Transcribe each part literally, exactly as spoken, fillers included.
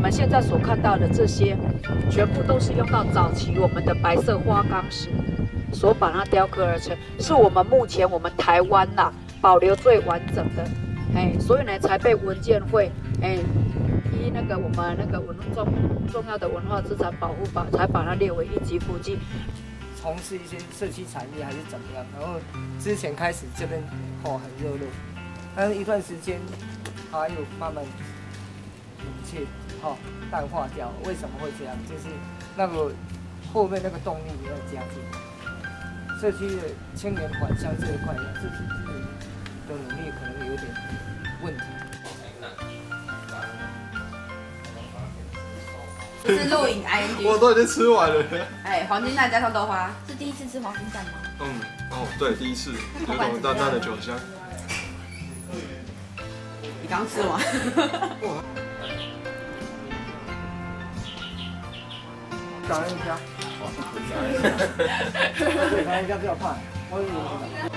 们现在所看到的这些，全部都是用到早期我们的白色花岗石所把它雕刻而成，是我们目前我们台湾呐、啊、保留最完整的，哎，所以呢才被文建会哎依那个我们那个文重重要的文化资产保护法，才把它列为一级古迹。 从事一些社区产业还是怎么样，然后之前开始这边哦很热络，但是一段时间它又慢慢冷却，哦淡化掉。为什么会这样？就是那个后面那个动力没有加进，社区的青年返乡这一块呢，自己的努力可能有点问题。 这是录影 I N G， 我都已经吃完了。 哎，黄金蛋加臭豆花是第一次吃黄金蛋吗？ 嗯，哦，对，第一次，有种淡淡的酒香。 你刚吃完。 感恩一下。感恩一下比较快。我以为。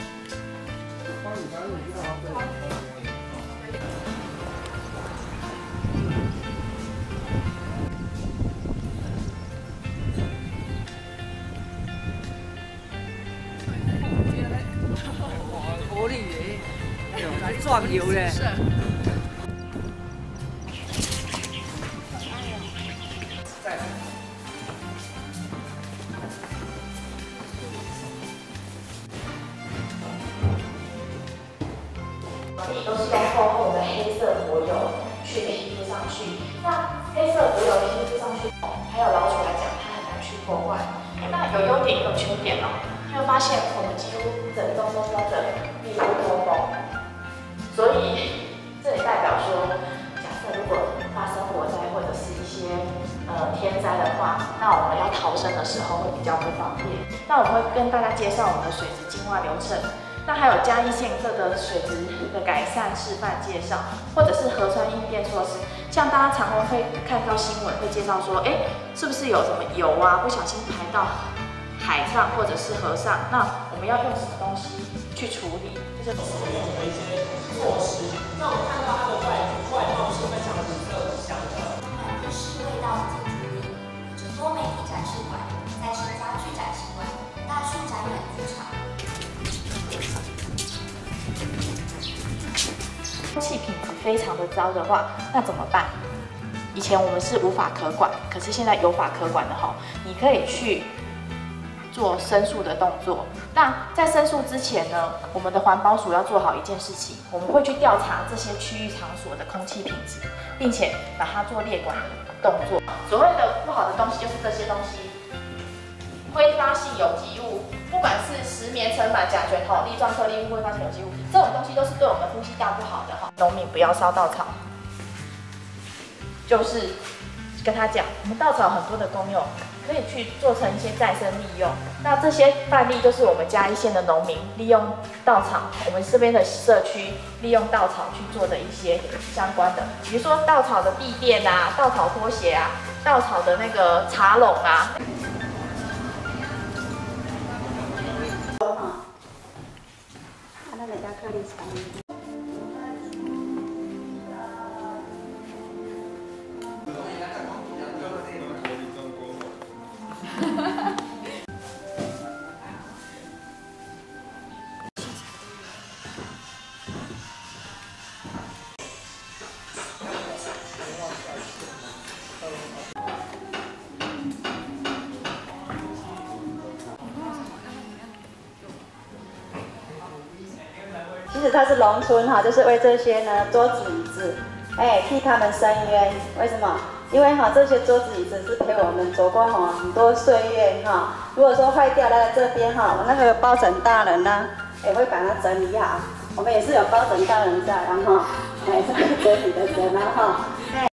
活力耶，来壮游嘞。是。 都是用厚厚的黑色柏油去披附上去。那黑色柏油披附上去，还有老鼠来讲，它很难去破坏。那有优点也有缺点哦。你会发现，我们几乎整栋都装着密不透风，所以这也代表说，假设如果发生火灾或者是一些呃天灾的话，那我们要逃生的时候会比较不方便。那我们会跟大家介绍我们的水质净化流程。那还有嘉义县各个水质的改善示范介绍，或者是河川应变措施。像大家常常会看到新闻会介绍说，哎，是不是有什么油啊不小心排到海上或者是河上？那我们要用什么东西去处理？这些一些措施。那我们看到它的外外貌是非常独特香的。 这是味道建筑物，有着多媒体展示馆、再生家具展示馆、大树展览剧场。 空气品质非常的糟的话，那怎么办？以前我们是无法可管，可是现在有法可管的哈，你可以去做申诉的动作。那在申诉之前呢，我们的环保署要做好一件事情，我们会去调查这些区域场所的空气品质，并且把它做列管的动作。所谓的不好的东西就是这些东西，挥发性有机物。不管是石棉、尘螨、甲醛、吼、粒状颗粒物、挥发性有机物，这种东西都是对我们呼吸道不好的哈。农民不要烧稻草，就是跟他讲，我们稻草很多的功用，可以去做成一些再生利用。那这些范例就是我们嘉义县的农民利用稻草，我们这边的社区利用稻草去做的一些相关的，比如说稻草的地垫啊、稻草拖鞋啊、稻草的那个茶笼啊。 其实它是农村哈，就是为这些呢桌子椅子，哎，替他们伸冤。为什么？因为哈这些桌子椅子是陪我们走过哈很多岁月哈。如果说坏掉来这边哈，我那个包拯大人呢也会把它整理好。我们也是有包拯大人在，然后哎整理的人然后。